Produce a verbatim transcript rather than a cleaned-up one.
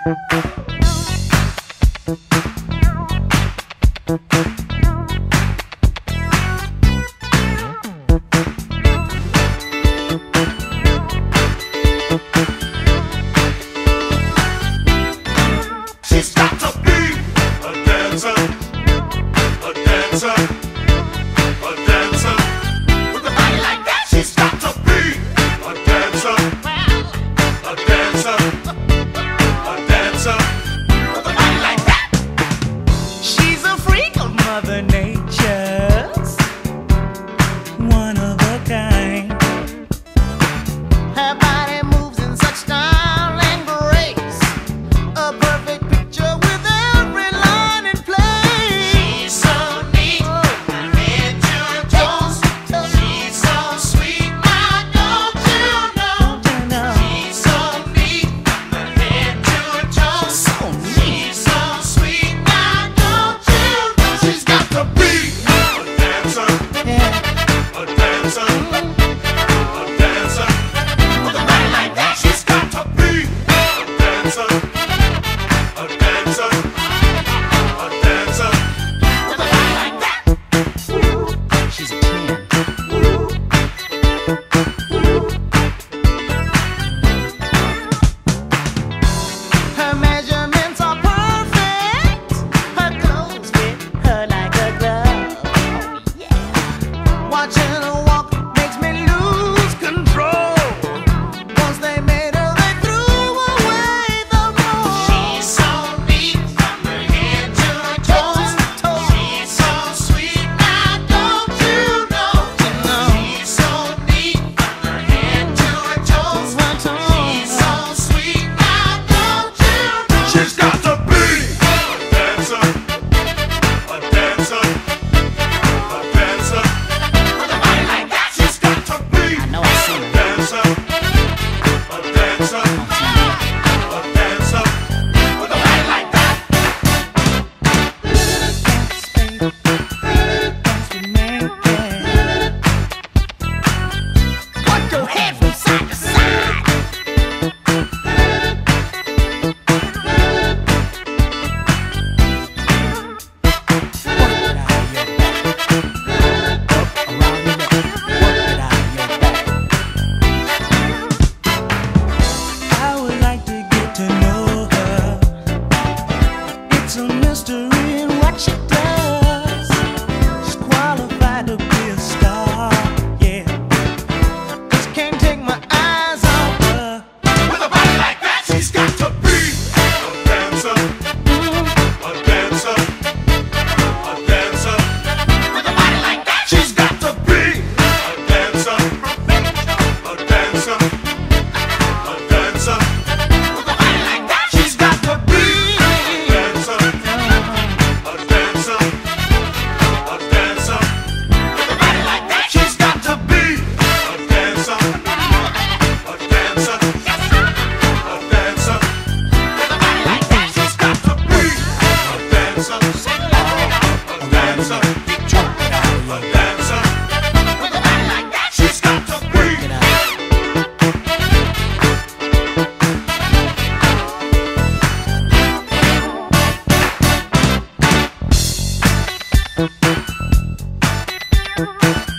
She's got to be a dancer, a dancer, a dancer. With a body like that, she's got to be a dancer, a dancer, a dancer. With a body like that. She's a freak of Mother Nature's, one of a kind. Her body moves in such style and grace, a perfect picture with every line in place. She's so neat, from head to her toes. She's so sweet, now don't you know? Don't you know? She's so neat, from head to her toes. So neat. She's so sweet, now don't you know? She's got to be a dancer, Yeah. a dancer, a dancer. With a body like that, she's got to be a dancer, a dancer, a dancer. With a body like that. She's a ten. Her measurements are perfect. Her clothes fit her like a glove. Oh, yeah. Watching her walk makes me lose control. Once they made her, they threw away the ball. She's so neat, from her head to her toes. She's so sweet, now don't you know? She's so neat, from her head to her toes. She's so sweet, now don't you know? She's got to be a dancer, a dancer, a dancer. With a body like that, she's got to be I know I see a her. dancer, a dancer, a dancer. With a body like that. Put your head from side to side. I would like to get to know her. It's a mystery in what she does. She's qualified to be a star, yeah. Just can't take my eyes off her. With a body like that, she's got to be a dancer, a dancer, a dancer. With a body like that, she's got to be a dancer, a dancer, a dancer. With a body like that, she's got to be a dancer, a dancer, a dancer. With a body like that, she's got to be a dancer, a dancer. A dancer, with a body like that, she's got to be a dancer, a dancer, a dancer, with a body like that, she's got to be. Get out.